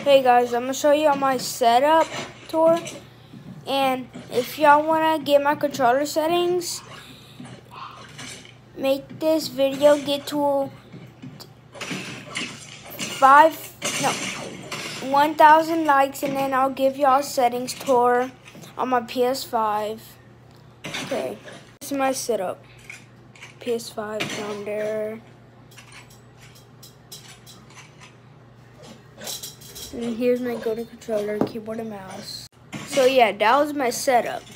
Hey guys, I'm gonna show you my setup tour, and if y'all wanna get my controller settings, make this video get to 1,000 likes, and then I'll give y'all settings tour on my PS5. Okay, this is my setup. PS5 down there. And here's my go-to controller, keyboard and mouse. So yeah, that was my setup.